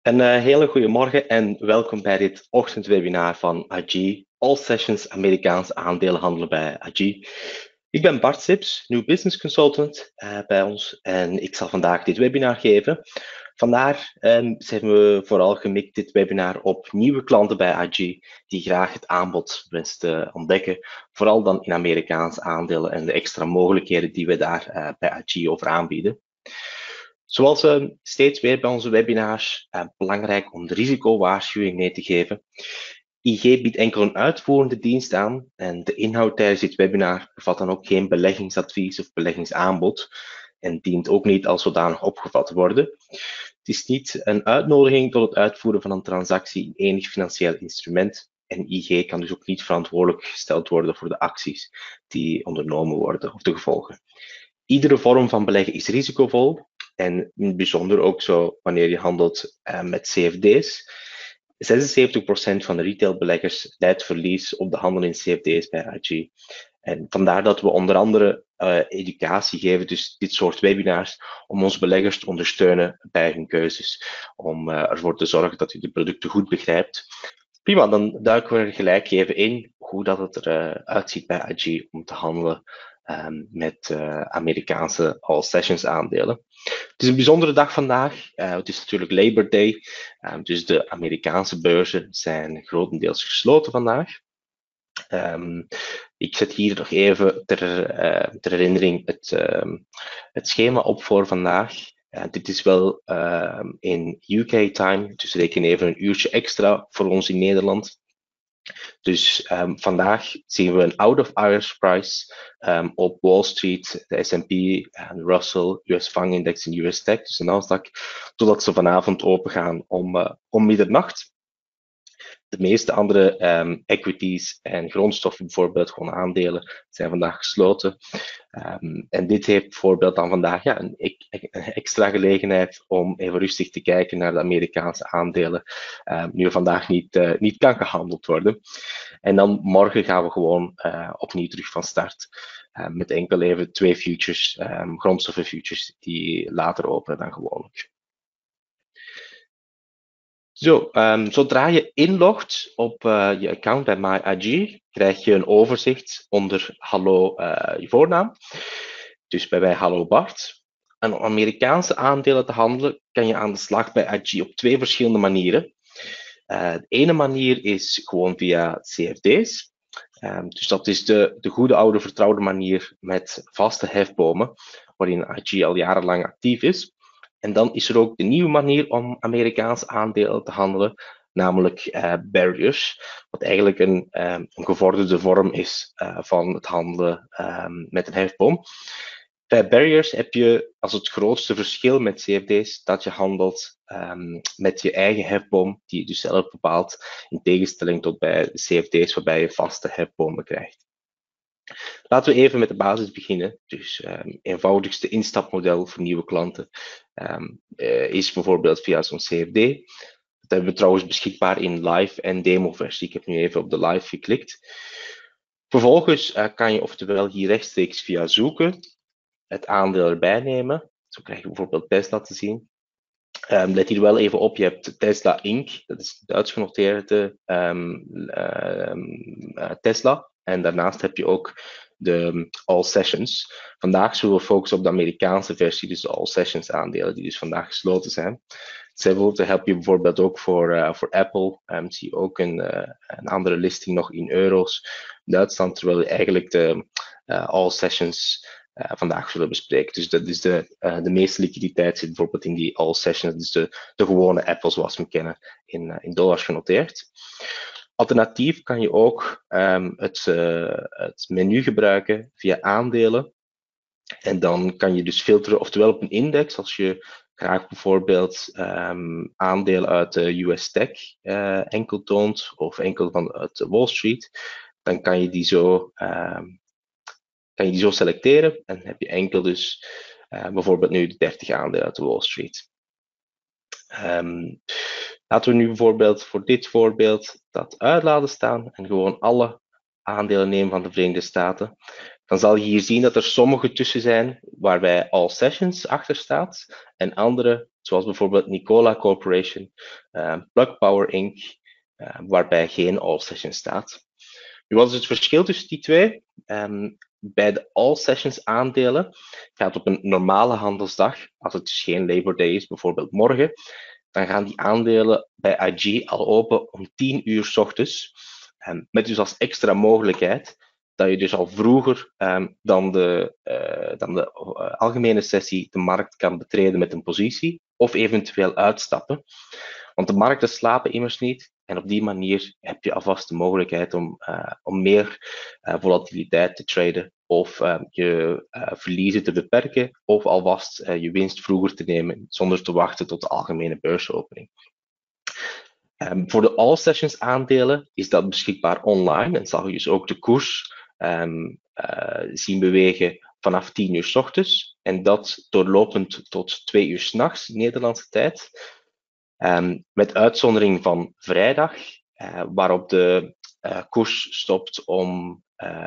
Een hele goede morgen en welkom bij dit ochtendwebinar van AG, All Sessions Amerikaans aandelenhandelen bij AG. Ik ben Bart Sips, New Business Consultant bij ons en ik zal vandaag dit webinar geven. Vandaag zijn we vooral gemikt dit webinar op nieuwe klanten bij AG die graag het aanbod wensen te ontdekken, vooral dan in Amerikaanse aandelen en de extra mogelijkheden die we daar bij AG over aanbieden. Zoals steeds weer bij onze webinars, belangrijk om de risicowaarschuwing mee te geven. IG biedt enkel een uitvoerende dienst aan en de inhoud tijdens dit webinar bevat dan ook geen beleggingsadvies of beleggingsaanbod en dient ook niet als zodanig opgevat te worden. Het is niet een uitnodiging tot het uitvoeren van een transactie in enig financieel instrument en IG kan dus ook niet verantwoordelijk gesteld worden voor de acties die ondernomen worden of de gevolgen. Iedere vorm van beleggen is risicovol en in het bijzonder ook zo wanneer je handelt met CFD's. 76% van de retailbeleggers leidt verlies op de handel in CFD's bij AG. En vandaar dat we onder andere educatie geven, dus dit soort webinars, om onze beleggers te ondersteunen bij hun keuzes, om ervoor te zorgen dat u de producten goed begrijpt. Prima, dan duiken we er gelijk even in hoe dat het eruit ziet bij AG om te handelen met Amerikaanse all sessions aandelen. Het is een bijzondere dag vandaag. Het is natuurlijk Labor Day, dus de Amerikaanse beurzen zijn grotendeels gesloten vandaag. Ik zet hier nog even ter herinnering het schema op voor vandaag. Dit is wel in UK-time, dus reken even een uurtje extra voor ons in Nederland. Dus vandaag zien we een out-of-hours price op Wall Street, de S&P en Russell, US FANG Index en US Tech, dus de Nasdaq, totdat ze vanavond open gaan om middernacht. De meeste andere equities en grondstoffen, bijvoorbeeld gewoon aandelen, zijn vandaag gesloten. En dit heeft bijvoorbeeld dan vandaag een extra gelegenheid om even rustig te kijken naar de Amerikaanse aandelen, nu er vandaag niet kan gehandeld worden. En dan morgen gaan we gewoon opnieuw terug van start. Met enkel even 2 futures, grondstoffen futures, die later openen dan gewoonlijk. Zo, zodra je inlogt op je account bij MyAG, krijg je een overzicht onder hallo je voornaam. Dus bij mij hallo Bart. En om Amerikaanse aandelen te handelen, kan je aan de slag bij AG op 2 verschillende manieren. De ene manier is gewoon via CFD's. Dus dat is de goede oude vertrouwde manier met vaste hefbomen, waarin AG al jarenlang actief is. En dan is er ook de nieuwe manier om Amerikaanse aandelen te handelen, namelijk barriers, wat eigenlijk een gevorderde vorm is van het handelen met een hefboom. Bij barriers heb je als het grootste verschil met CFD's dat je handelt met je eigen hefboom, die je dus zelf bepaalt, in tegenstelling tot bij de CFD's waarbij je vaste hefbomen krijgt. Laten we even met de basis beginnen. Dus eenvoudigste instapmodel voor nieuwe klanten is bijvoorbeeld via zo'n CFD. Dat hebben we trouwens beschikbaar in live en demo versie. Ik heb nu even op de live geklikt. Vervolgens kan je oftewel hier rechtstreeks via zoeken het aandeel erbij nemen. Zo krijg je bijvoorbeeld Tesla te zien. Let hier wel even op, je hebt Tesla Inc. Dat is de Duits genoteerde Tesla. En daarnaast heb je ook de All Sessions. Vandaag zullen we focussen op de Amerikaanse versie, dus de All Sessions aandelen, die dus vandaag gesloten zijn. Hetzelfde help je bijvoorbeeld ook voor Apple. Zie je ook een andere listing nog in euro's. Duitsland, terwijl je eigenlijk de All Sessions vandaag zullen bespreken. Dus dat is de meeste liquiditeit zit bijvoorbeeld in die All Sessions, dus de gewone Apple zoals we hem kennen, in dollars genoteerd. Alternatief kan je ook het menu gebruiken via aandelen. En dan kan je dus filteren, oftewel op een index, als je graag bijvoorbeeld aandelen uit de US Tech enkel toont, of enkel uit Wall Street, dan kan je die zo selecteren en heb je enkel dus bijvoorbeeld nu de 30 aandelen uit de Wall Street. Laten we nu bijvoorbeeld voor dit voorbeeld dat uit laten staan en gewoon alle aandelen nemen van de Verenigde Staten. Dan zal je hier zien dat er sommige tussen zijn waarbij All Sessions achter staat en andere zoals bijvoorbeeld Nikola Corporation, Plug Power Inc., waarbij geen all sessions staat. Nu, wat is het verschil tussen die twee? Bij de all sessions aandelen gaat op een normale handelsdag, als het dus geen Labor Day is, bijvoorbeeld morgen, dan gaan die aandelen bij IG al open om 10 uur 's ochtends. Met dus als extra mogelijkheid dat je dus al vroeger dan de algemene sessie de markt kan betreden met een positie of eventueel uitstappen. Want de markten slapen immers niet en op die manier heb je alvast de mogelijkheid om meer volatiliteit te traden of je verliezen te beperken of alvast je winst vroeger te nemen zonder te wachten tot de algemene beursopening. Voor de all sessions aandelen is dat beschikbaar online en zal je dus ook de koers zien bewegen vanaf 10 uur 's ochtends en dat doorlopend tot 2 uur 's nachts Nederlandse tijd. Met uitzondering van vrijdag, waarop de koers stopt om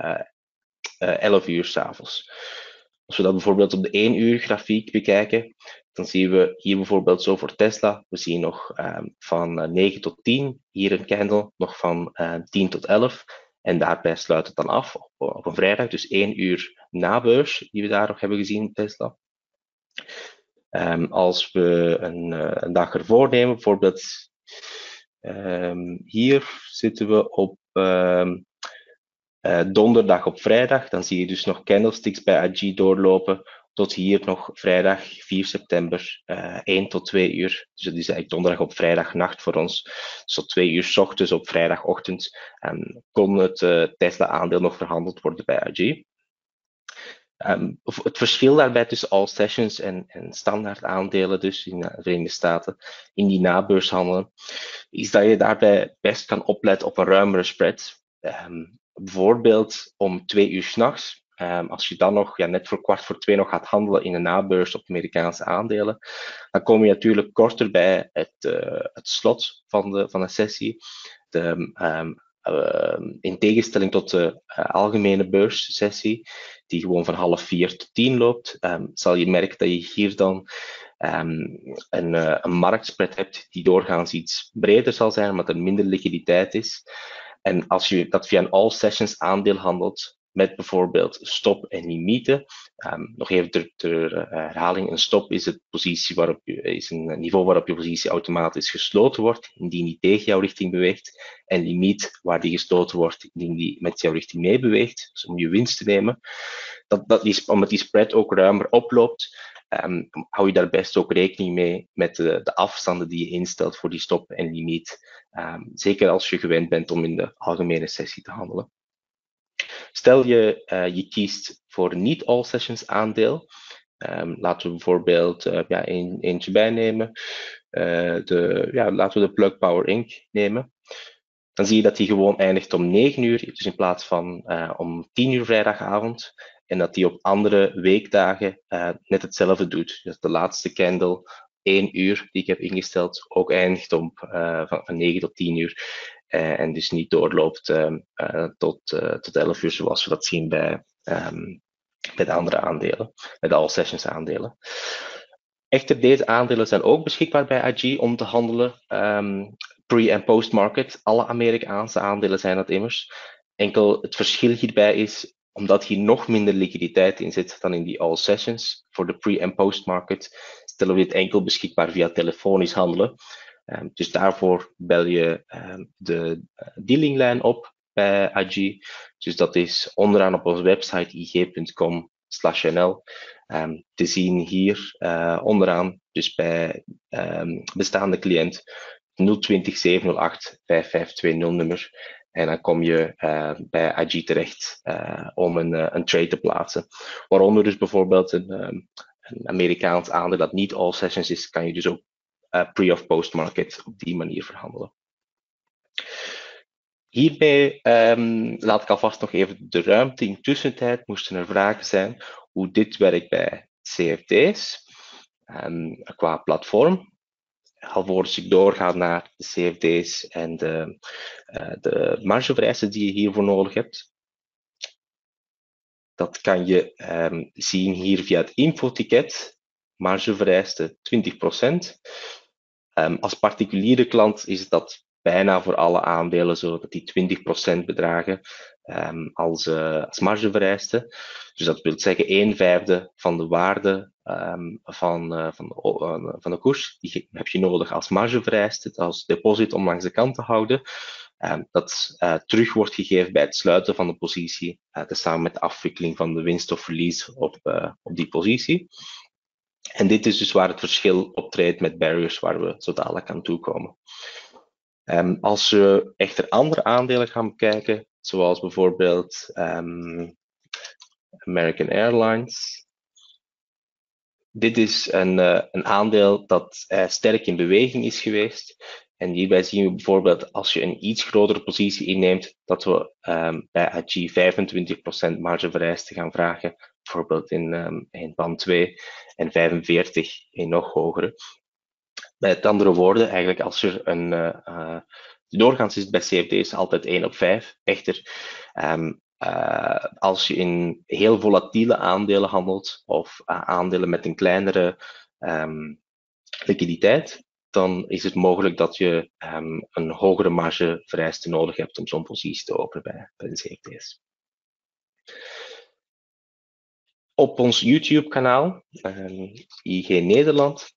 11 uur 's avonds. Als we dat bijvoorbeeld op de 1 uur grafiek bekijken, dan zien we hier bijvoorbeeld zo voor Tesla, we zien nog van 9 tot 10, hier een candle, nog van 10 tot 11. En daarbij sluit het dan af op een vrijdag, dus 1 uur na beurs, die we daar nog hebben gezien, Tesla. Als we een dag ervoor nemen, bijvoorbeeld hier zitten we op donderdag op vrijdag, dan zie je dus nog candlesticks bij IG doorlopen tot hier nog vrijdag 4 september 1 tot 2 uur. Dus dat is eigenlijk donderdag op vrijdagnacht voor ons. Dus tot 2 uur 's ochtends op vrijdagochtend kon het Tesla-aandeel nog verhandeld worden bij IG. Het verschil daarbij tussen all sessions en standaard aandelen, dus in de Verenigde Staten, in die nabeurshandelen, is dat je daarbij best kan opletten op een ruimere spread. Bijvoorbeeld om 2 uur 's nachts, als je dan nog net voor 1:15 nog gaat handelen in de nabeurs op Amerikaanse aandelen, dan kom je natuurlijk korter bij het slot van de sessie. In tegenstelling tot de algemene beurssessie, die gewoon van 3:30 tot 10 loopt, zal je merken dat je hier dan een marktspread hebt die doorgaans iets breder zal zijn, omdat er minder liquiditeit is. En als je dat via een all sessions aandeel handelt, met bijvoorbeeld stop en limieten. Nog even ter herhaling, een stop is een niveau waarop je positie automatisch gesloten wordt, indien die tegen jouw richting beweegt. En limiet, waar die gesloten wordt, indien die met jouw richting meebeweegt, dus om je winst te nemen. Omdat die spread ook ruimer oploopt, hou je daar best ook rekening mee met de afstanden die je instelt voor die stop en limiet. Zeker als je gewend bent om in de algemene sessie te handelen. Stel je kiest voor een niet all sessions aandeel. Laten we bijvoorbeeld eentje bijnemen. Laten we de Plug Power Inc. nemen. Dan zie je dat die gewoon eindigt om 9 uur, dus in plaats van om 10 uur vrijdagavond. En dat die op andere weekdagen net hetzelfde doet. Dus de laatste candle, 1 uur, die ik heb ingesteld, ook eindigt van 9 tot 10 uur. En dus niet doorloopt tot 11 uur, zoals we dat zien bij de andere aandelen, bij de all sessions aandelen. Echter, deze aandelen zijn ook beschikbaar bij IG om te handelen. Pre- en post-market, alle Amerikaanse aandelen zijn dat immers. Enkel het verschil hierbij is, omdat hier nog minder liquiditeit in zit dan in die all sessions, voor de pre- en post-market stellen we dit enkel beschikbaar via telefonisch handelen. Dus daarvoor bel je de dealinglijn op bij IG. Dus dat is onderaan op onze website ig.com/nl. Te zien hier onderaan, dus bij bestaande cliënt 020 708 5520 nummer. En dan kom je bij IG terecht om een trade te plaatsen. Waaronder dus bijvoorbeeld een Amerikaans aandeel dat niet all sessions is, kan je dus ook pre- of post-market op die manier verhandelen. Hierbij laat ik alvast nog even de ruimte. In tussentijd moesten er vragen zijn hoe dit werkt bij CFD's qua platform. Alvorens ik doorga naar de CFD's en de margevereisten die je hiervoor nodig hebt. Dat kan je zien hier via het infoticket. margevereiste 20%. Als particuliere klant is dat bijna voor alle aandelen zo dat die 20% bedragen als margevereiste. Dus dat wil zeggen 1/5 van de waarde van de koers, die heb je nodig als margevereiste, als deposit om langs de kant te houden. Dat terug wordt gegeven bij het sluiten van de positie, tezamen met de afwikkeling van de winst of verlies op die positie. En dit is dus waar het verschil optreedt met barriers, waar we zo dadelijk aan toekomen. Als we echter andere aandelen gaan bekijken, zoals bijvoorbeeld American Airlines. Dit is een aandeel dat sterk in beweging is geweest. En hierbij zien we bijvoorbeeld als je een iets grotere positie inneemt, dat we bij AG 25% margevereiste gaan vragen, bijvoorbeeld in band 2 en 45 in nog hogere. Met andere woorden, eigenlijk als er doorgaans is het bij CFD's altijd 1/5. Echter, als je in heel volatiele aandelen handelt of aandelen met een kleinere liquiditeit, dan is het mogelijk dat je een hogere margevereiste nodig hebt om zo'n positie te openen bij de CFD's. Op ons YouTube-kanaal, IG Nederland,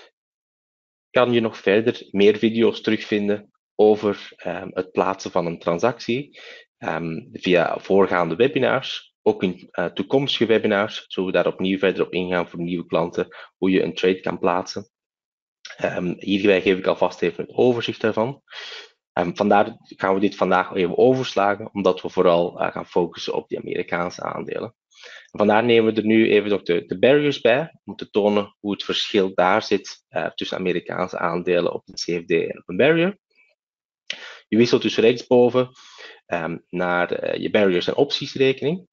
kan je nog verder meer video's terugvinden over het plaatsen van een transactie via voorgaande webinars. Ook in toekomstige webinars zullen we daar opnieuw verder op ingaan voor nieuwe klanten, hoe je een trade kan plaatsen. Hierbij geef ik alvast even het overzicht daarvan. Vandaar gaan we dit vandaag even overslagen, omdat we vooral gaan focussen op die Amerikaanse aandelen. Vandaar nemen we er nu even nog de barriers bij, om te tonen hoe het verschil daar zit tussen Amerikaanse aandelen op de CFD en op een barrier. Je wisselt dus rechtsboven naar je barriers en opties rekening.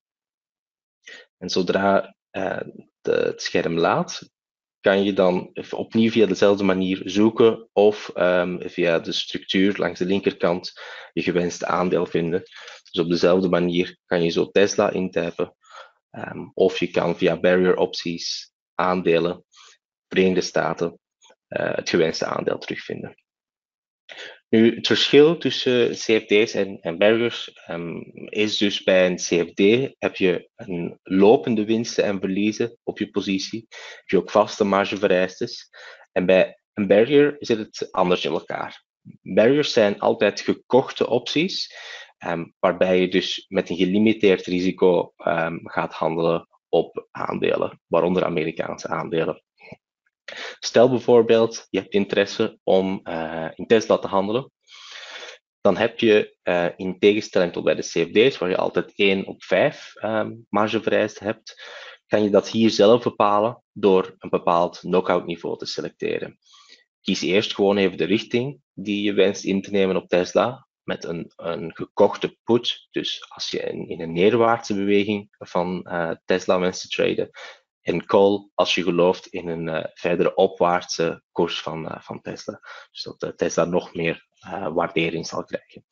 En zodra het scherm laat, kan je dan opnieuw via dezelfde manier zoeken of via de structuur langs de linkerkant je gewenste aandeel vinden. Dus op dezelfde manier kan je zo Tesla intypen. Of je kan via barrier opties, aandelen, Verenigde Staten, het gewenste aandeel terugvinden. Nu, het verschil tussen CFD's en barriers is dus bij een CFD heb je een lopende winsten en verliezen op je positie. Heb je ook vaste margevereistes. En bij een barrier zit het anders in elkaar. Barriers zijn altijd gekochte opties, waarbij je dus met een gelimiteerd risico gaat handelen op aandelen, waaronder Amerikaanse aandelen. Stel bijvoorbeeld, je hebt interesse om in Tesla te handelen. Dan heb je in tegenstelling tot bij de CFD's, waar je altijd 1/5 margevereiste hebt, kan je dat hier zelf bepalen door een bepaald knockout niveau te selecteren. Kies eerst gewoon even de richting die je wenst in te nemen op Tesla met een gekochte put. Dus als je in een neerwaartse beweging van Tesla wenst te traden, en call als je gelooft in een verdere opwaartse koers van Tesla. Dus dat Tesla nog meer waardering zal krijgen.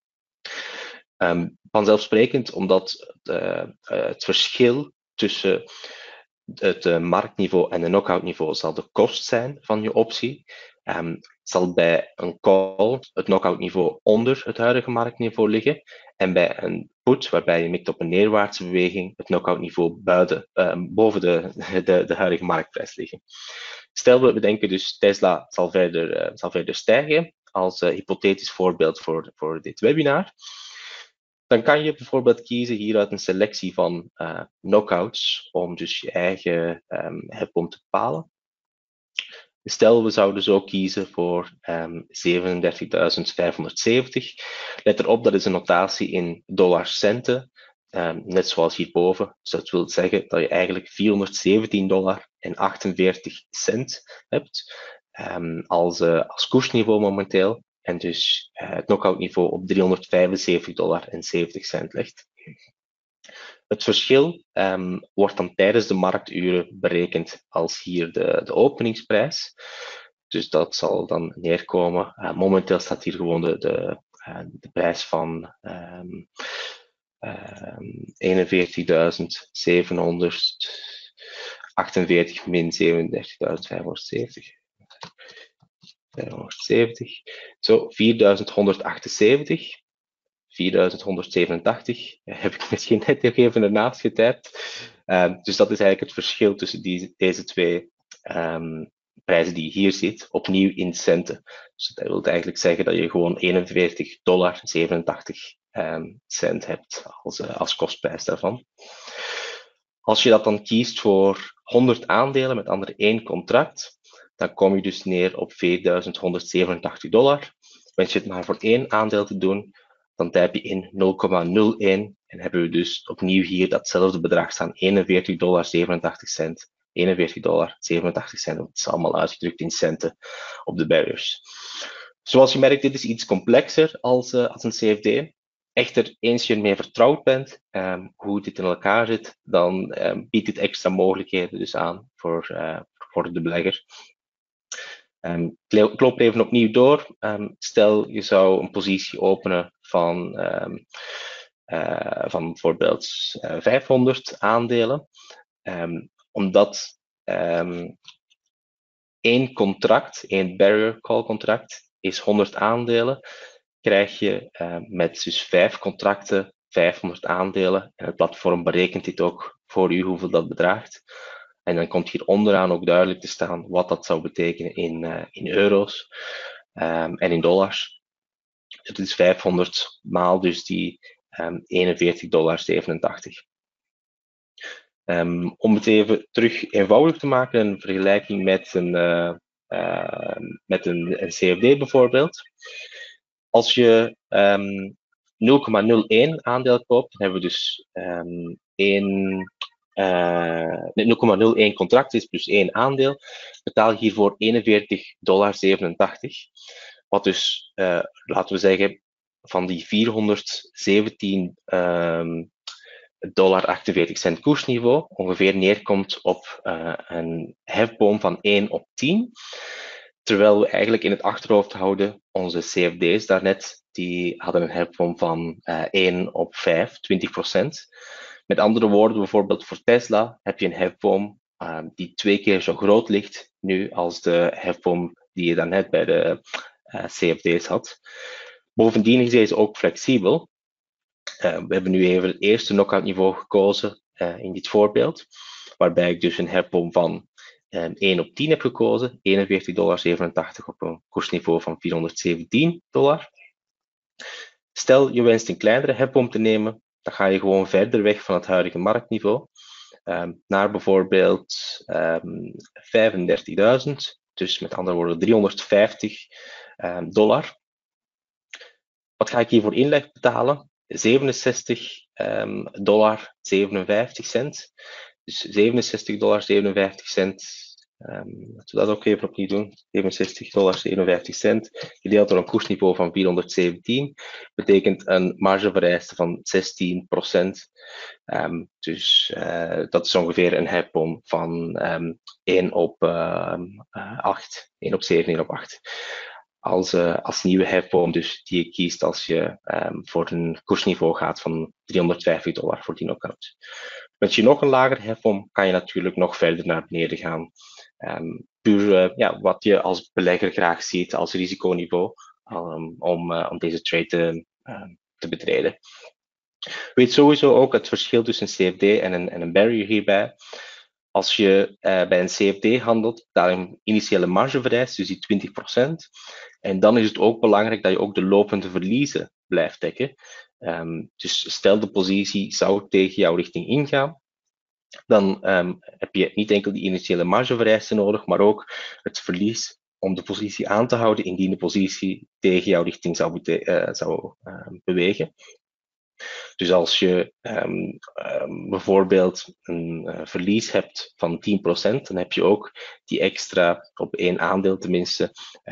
Vanzelfsprekend, omdat het verschil tussen het marktniveau en het knockout niveau zal de kost zijn van je optie. Zal bij een call het knockout niveau onder het huidige marktniveau liggen. En bij een put, waarbij je mikt op een neerwaartse beweging, het knockout niveau boven de huidige marktprijs liggen. Stel, we bedenken dus Tesla zal verder stijgen, als hypothetisch voorbeeld voor dit webinar. Dan kan je bijvoorbeeld kiezen hieruit een selectie van knockouts om dus je eigen hedgepomp te bepalen. Stel, we zouden zo kiezen voor 37.570. Let erop, dat is een notatie in dollarcenten, net zoals hierboven. Dus dat wil zeggen dat je eigenlijk $417,48 hebt als koersniveau momenteel. En dus het knockout niveau op $375,70 ligt. Het verschil wordt dan tijdens de markturen berekend als hier de openingsprijs. Dus dat zal dan neerkomen. Momenteel staat hier gewoon de prijs van 41.700 48 min 37.570. 570. Zo, 4178. 4187 heb ik misschien net nog even ernaast getypt. Dus dat is eigenlijk het verschil tussen deze twee prijzen die je hier ziet, opnieuw in centen. Dus dat wil eigenlijk zeggen dat je gewoon $41,87 cent hebt als kostprijs daarvan. Als je dat dan kiest voor 100 aandelen, met andere 1 contract, dan kom je dus neer op $4.187. Wens je het maar voor 1 aandeel te doen, dan typ je in 0,01 en hebben we dus opnieuw hier datzelfde bedrag staan, $41,87. $41,87, dat is allemaal uitgedrukt in centen op de barriers. Zoals je merkt, dit is iets complexer als een CFD. Echter, eens je ermee vertrouwd bent hoe dit in elkaar zit, dan biedt dit extra mogelijkheden dus aan voor de belegger. Ik loop even opnieuw door. Stel, je zou een positie openen van bijvoorbeeld 500 aandelen. Omdat één contract, één barrier call contract, is 100 aandelen, krijg je met dus 5 contracten 500 aandelen. En het platform berekent dit ook voor u hoeveel dat bedraagt. En dan komt hier onderaan ook duidelijk te staan wat dat zou betekenen in euro's en in dollars. Dus het is 500 maal dus die $41,87. Om het even terug eenvoudig te maken, een vergelijking met een CFD bijvoorbeeld. Als je 0,01 aandeel koopt, dan hebben we dus 0,01 contract is plus 1 aandeel, betaal je hiervoor $41,87. Wat dus, laten we zeggen, van die 417 $48 koersniveau ongeveer neerkomt op een hefboom van 1 op 10. Terwijl we eigenlijk in het achterhoofd houden, onze CFD's daarnet, die hadden een hefboom van 1 op 5, 20%. Met andere woorden, bijvoorbeeld voor Tesla heb je een hefboom die 2 keer zo groot ligt nu als de hefboom die je daarnet bij de CFD's had. Bovendien is deze ook flexibel. We hebben nu even het eerste knockout niveau gekozen in dit voorbeeld, waarbij ik dus een hefboom van 1 op 10 heb gekozen, $41,87 op een koersniveau van $417. Stel je wenst een kleinere hefboom te nemen, dan ga je gewoon verder weg van het huidige marktniveau, naar bijvoorbeeld $35.000, dus met andere woorden $350. Wat ga ik hiervoor inleg betalen? $67,57. Dus $67,57. Laten we dat ook even opnieuw doen. $67,57 gedeeld door een koersniveau van 417 betekent een margevereiste van 16%. Dus dat is ongeveer een hefboom van 1 op 8, 1 op 7, 1 op 8. Als nieuwe hefboom dus die je kiest als je voor een koersniveau gaat van $350 voor die knockout. Met je nog een lager hefboom kan je natuurlijk nog verder naar beneden gaan. Puur wat je als belegger graag ziet als risiconiveau om deze trade te betreden. Weet sowieso ook het verschil tussen een CFD en een barrier hierbij. Als je bij een CFD handelt, betaal je een initiële margevereis, dus die 20%. En dan is het ook belangrijk dat je ook de lopende verliezen blijft dekken. Dus stel de positie zou tegen jouw richting ingaan, dan heb je niet enkel die initiële margevereisten nodig, maar ook het verlies om de positie aan te houden indien de positie tegen jouw richting zou bewegen. Dus als je bijvoorbeeld een verlies hebt van 10%, dan heb je ook die extra op 1 aandeel tenminste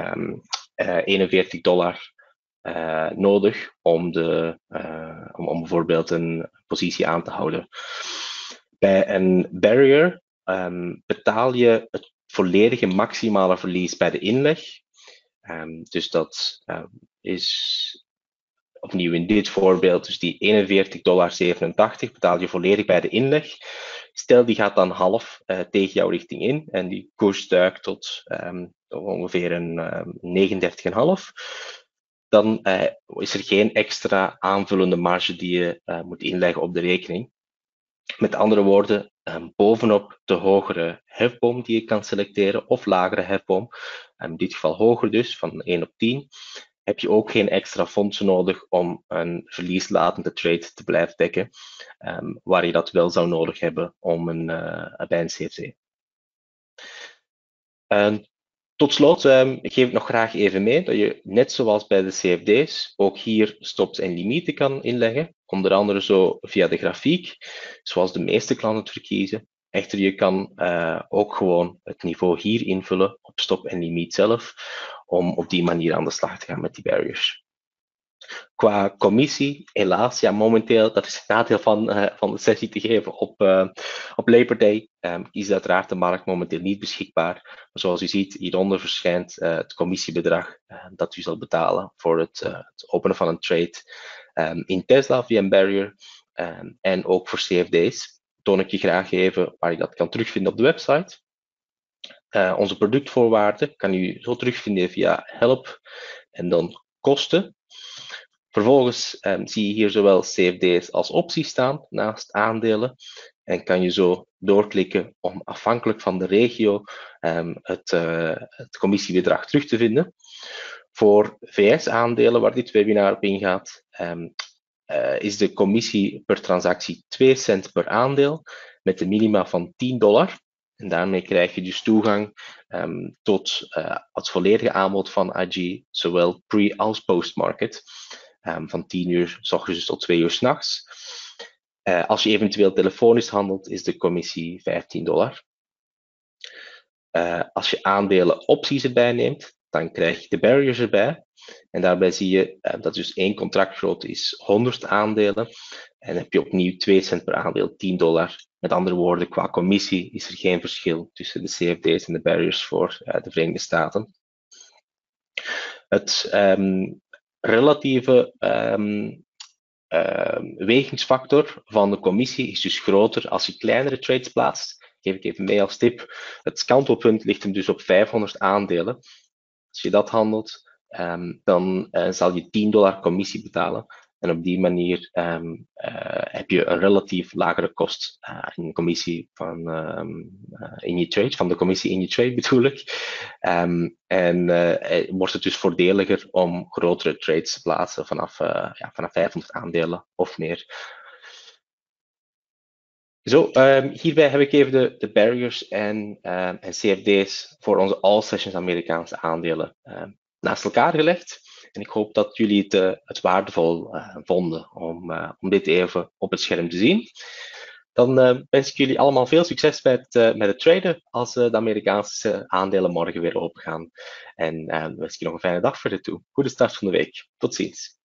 $41 nodig om bijvoorbeeld een positie aan te houden. Bij een barrier betaal je het volledige maximale verlies bij de inleg. Dus dat is opnieuw in dit voorbeeld, dus die $41,87 betaal je volledig bij de inleg. Stel die gaat dan half tegen jouw richting in en die koers duikt tot ongeveer een 39,5. Dan is er geen extra aanvullende marge die je moet inleggen op de rekening. Met andere woorden, bovenop de hogere hefboom die je kan selecteren of lagere hefboom, in dit geval hoger dus, van 1 op 10, heb je ook geen extra fondsen nodig om een verlieslatende trade te blijven dekken, waar je dat wel zou nodig hebben om bij een CFD. Tot slot geef ik nog graag even mee dat je, net zoals bij de CFD's, ook hier stops en limieten kan inleggen. Onder andere zo via de grafiek, zoals de meeste klanten het verkiezen. Echter, je kan ook gewoon het niveau hier invullen op stop en limiet zelf, om op die manier aan de slag te gaan met die barriers. Qua commissie, helaas, ja, momenteel, dat is het nadeel van de sessie te geven op Labor Day, is uiteraard de markt momenteel niet beschikbaar. Maar zoals u ziet, hieronder verschijnt het commissiebedrag dat u zal betalen voor het openen van een trade in Tesla via een barrier en ook voor CFD's. Toon ik je graag even waar je dat kan terugvinden op de website. Onze productvoorwaarden kan u zo terugvinden via help en dan kosten. Vervolgens zie je hier zowel CFD's als opties staan naast aandelen en kan je zo doorklikken om afhankelijk van de regio het commissiebedrag terug te vinden. Voor VS-aandelen, waar dit webinar op ingaat, is de commissie per transactie 2 cent per aandeel met een minima van $10. En daarmee krijg je dus toegang tot het volledige aanbod van IG, zowel pre- als post-market. Van 10 uur 's ochtends tot 2 uur 's nachts. Als je eventueel telefonisch handelt, is de commissie $15. Als je aandelen opties erbij neemt, dan krijg je de barriers erbij. En daarbij zie je dat dus 1 contractgrootte is 100 aandelen. En heb je opnieuw 2 cent per aandeel, $10. Met andere woorden, qua commissie is er geen verschil tussen de CFD's en de barriers voor de Verenigde Staten. Het relatieve wegingsfactor van de commissie is dus groter als je kleinere trades plaatst. Geef ik even mee als tip. Het kantelpunt ligt hem dus op 500 aandelen. Als je dat handelt, dan zal je $10 commissie betalen. En op die manier heb je een relatief lagere kost in de commissie in je trade, van de commissie in je trade bedoel ik. Wordt het dus voordeliger om grotere trades te plaatsen vanaf 500 aandelen of meer. Zo, hierbij heb ik even de barriers en CFD's voor onze all sessions Amerikaanse aandelen naast elkaar gelegd. En ik hoop dat jullie het waardevol vonden om dit even op het scherm te zien. Dan wens ik jullie allemaal veel succes met het traden als de Amerikaanse aandelen morgen weer open gaan. En wens ik je nog een fijne dag verder toe. Goede start van de week. Tot ziens.